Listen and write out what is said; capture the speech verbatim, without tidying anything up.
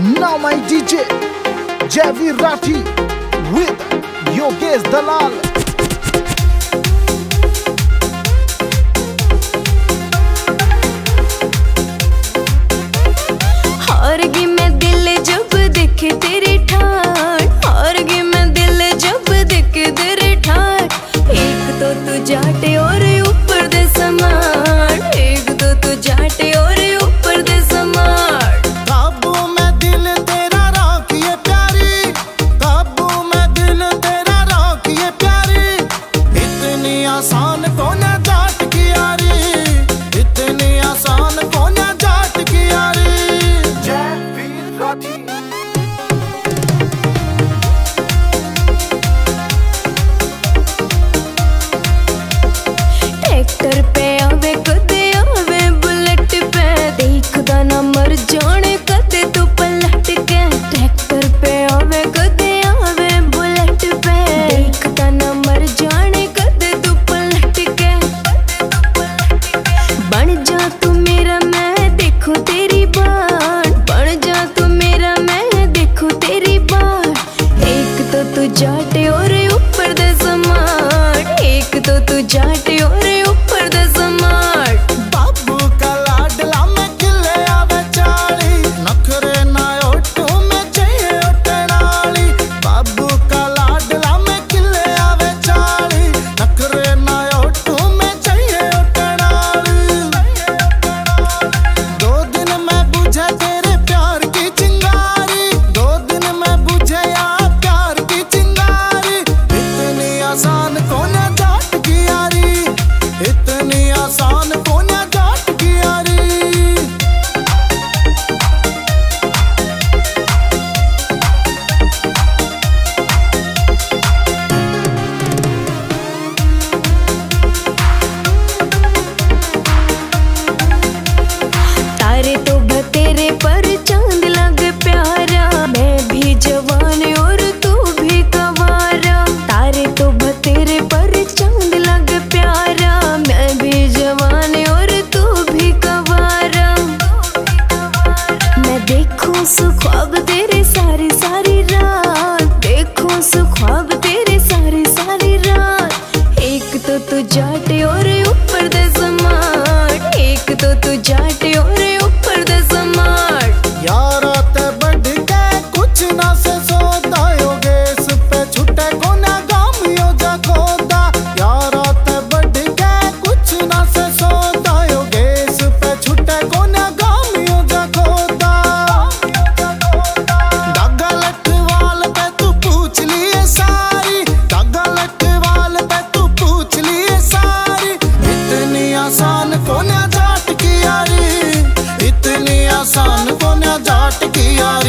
Now my D J Javi Rathi with Yogesh Dalal. हारगी मैं दिल जब देखे तेरी ठाड़, हारगी मैं दिल जब देखे तेरी ठाड़। एक तो तू जाटे और ऊपर दे समार, एक तो तू जाटे और ऊपर दे समार। काबू में दिल तेरा राखिए प्यारी, काबू में दिल तेरा राखिए प्यारी। इतनी आसान कौन है जाट की यारी, इतनी आसान कौन है जाट की यारी। ट्रैक्टर पे आवे कदे आवे बुलेट पे, देखदा ना मर जाने कदे तू पलट के। ट्रैक्टर पे आवे कदे आवे बुलेट पे, देखदा ना मर जाने कदे तू पलट के। बन जा तू मेरा मैं देखो तेरी बात, बन जा तू मेरा मैं देखो तेरी बात। एक तो तू जाटे और ऊपर दे समाट, एक तो तू जाटे और ऊपर दे समाट। बाबू का लाडला में खिले आवे चाली, नखरे ना ओटू में चाहिए ओटनाली। बाबू का लाडला में खिले आवे चाली, नखरे ना ओटू में चाहिए ओटनाली। दो दिन में बुझे तेरे प्यार की चिंगारी, दो दिन में बुझे यार प्यार की चिंगारी। इतनी आसान कौन है जाट की यारी, इतनी आसान कौन है जाट की यारी। तारे तो बतेरे पर चांद लग प्यारा, मैं भी जवान और तू भी कवारा। तारे तो बतेरे पर चांद लग प्यारा, मैं भी जवान और तू भी कवारा। मैं देखूं सुख्वाब तेरे सारी सारी रात, देखूं सुख्वाब तेरे सारी सारी रात। एक तो तू जाटे और ऊपर दे समाट, एक तो तू जाटे और ऊपर दे समाट। यार ते बढ़ के कुछ ना से सोता, योगेश पे छुटे कोना गाम यो जा खोदा। यार ते बढ़ के कुछ ना से सोता, योगेश पे छुटे कोना गाम यो जा खोदा। दागा लटवाल पे तू पूछ लिए सारी, दागा लटवाल पे तू पूछ लिए सारी। इतनी आसान कौन है जाट की यारी, इतनी आसान कौन है जाट की यारी।